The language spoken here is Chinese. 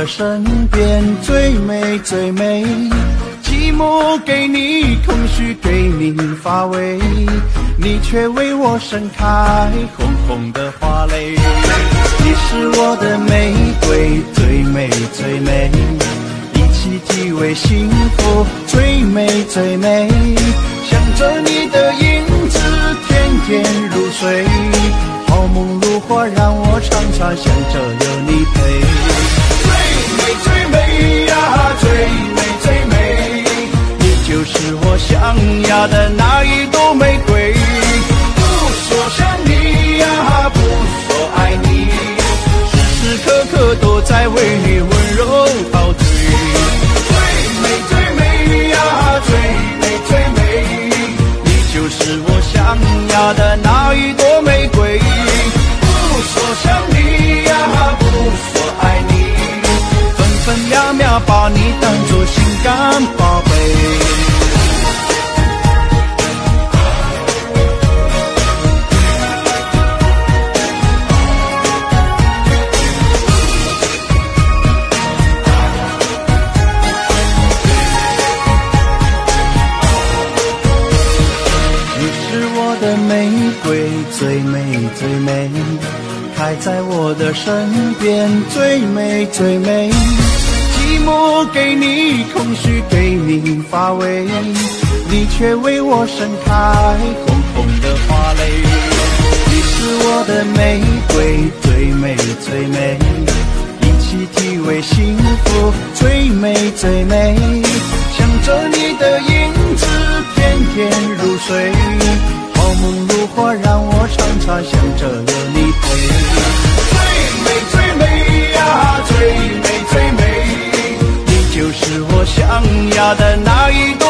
的身边，最美最美。寂寞给你空虚，给你乏味，你却为我盛开红红的花蕾。你是我的玫瑰，最美最美，一起体味幸福，最美最美。想着你的影子，甜甜入睡，好梦如花，让我常常想着有你陪。最美最美呀，最美最美，你就是我想要的那一朵玫瑰。不说想你呀，不说爱你，时时刻刻都在为你温柔陶醉。最美最美呀，最美最美，你就是我想要的那一朵玫瑰。不说想你呀，不说爱你，分分秒秒把你当作心肝宝贝。的玫瑰最美最美，开在我的身边，最美最美。寂寞给你空虚，给你乏味，你却为我盛开红红的花蕾。你是我的玫瑰，最美最美，一起体味幸福，最美最美。想着你的影子，甜甜入睡，好梦如花，让我常常想着有你陪。最美最美呀，最美最美，你就是我想要的那一